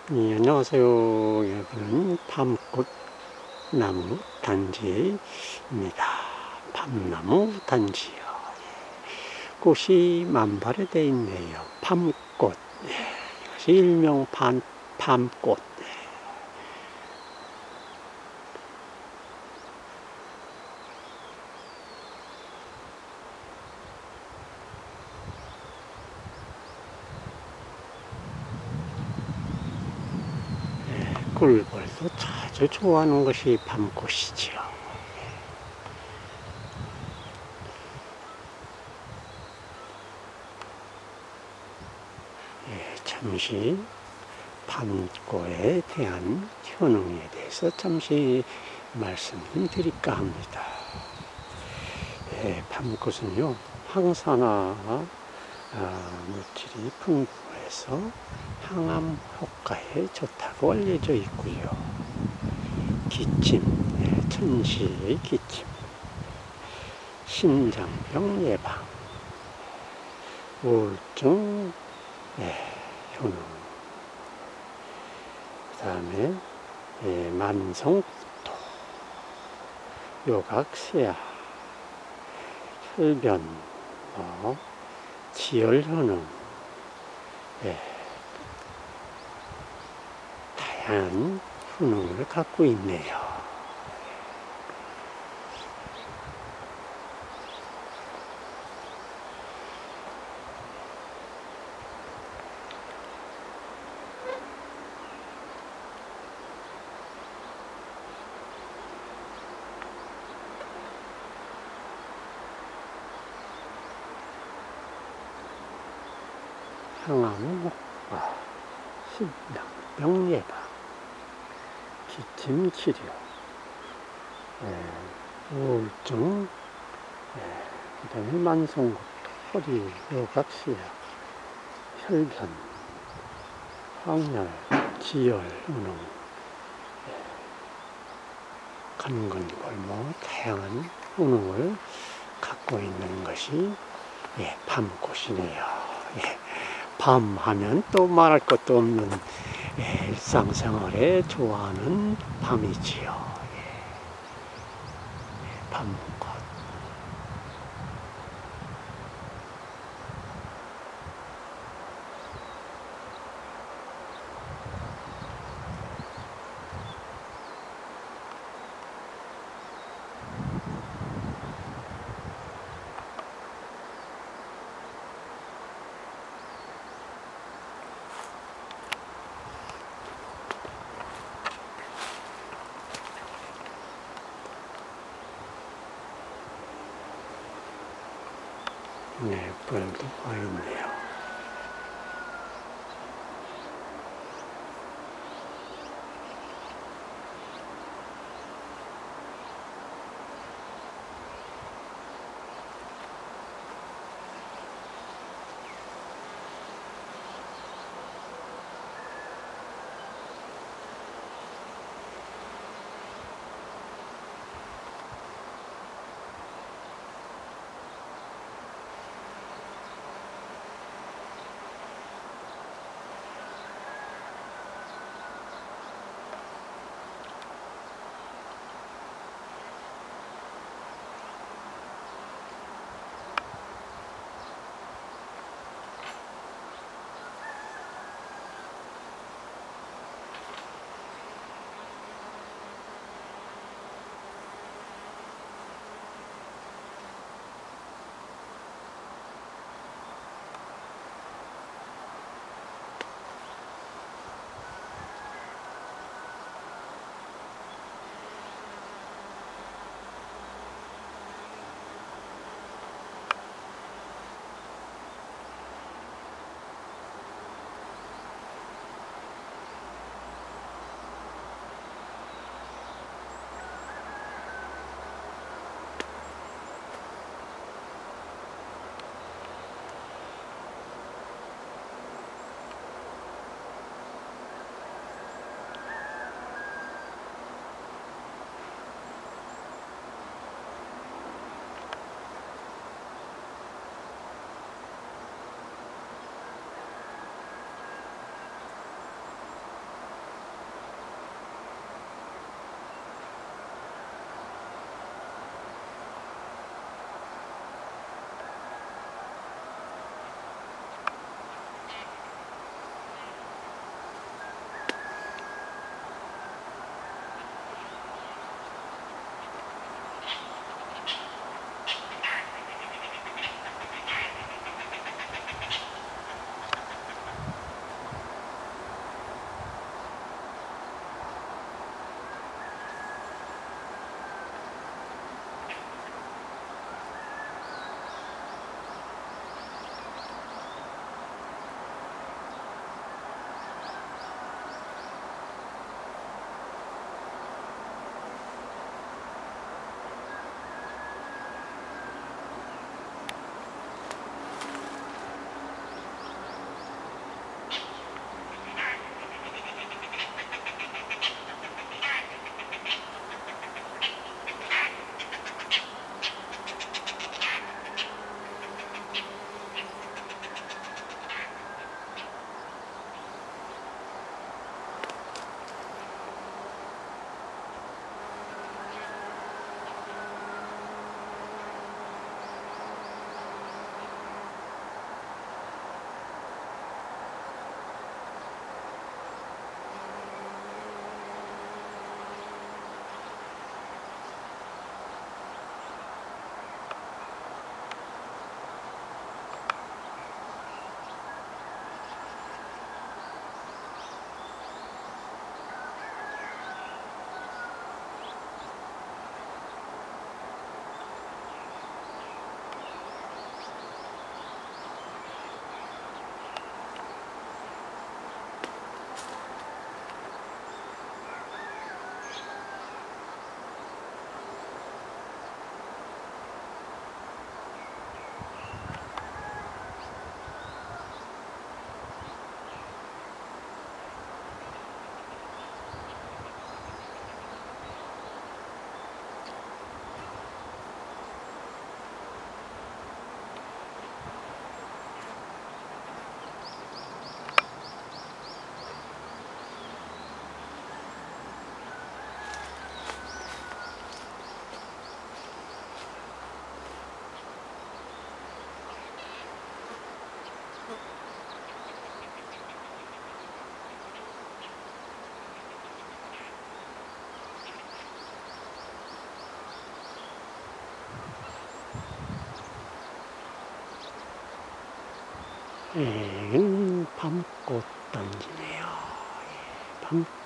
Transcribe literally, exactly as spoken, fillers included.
예, 안녕하세요. 여기는 밤꽃나무 단지입니다. 밤나무 단지요. 꽃이 만발이 되어 있네요. 밤꽃. 예, 이것이 일명 반, 밤꽃. 예. 꿀벌도 아주 좋아하는 것이 밤꽃이지요. 예, 잠시 밤꽃에 대한 효능에 대해서 잠시 말씀드릴까 합니다. 예, 밤꽃은요, 항산화 아, 물질이 풍부해서 항암 효과에 좋다고 알려져 있고요. 기침, 예, 천시의 기침, 심장병 예방, 우울증 예, 효능, 그 다음에 예, 만성도, 요각세아, 혈변, 뭐, 지혈 효능, 예, 다양한 효능을 갖고 있네요. 항암 효과, 심장병 예방, 기침 치료, 예, 우울증, 예, 그 다음에 만성고통, 허리, 요각시야, 혈변, 황열, 지혈, 효능, 예, 간근골목, 다양한 효능을 갖고 있는 것이 예, 밤꽃이네요. 예, 밤 하면 또 말할 것도 없는 예, 일상생활에 좋아하는 밤이지요. 예, 예, 밤꽃. 네, 뿔도 보이네요. 예, 밤꽃 던지네요. 예, 밤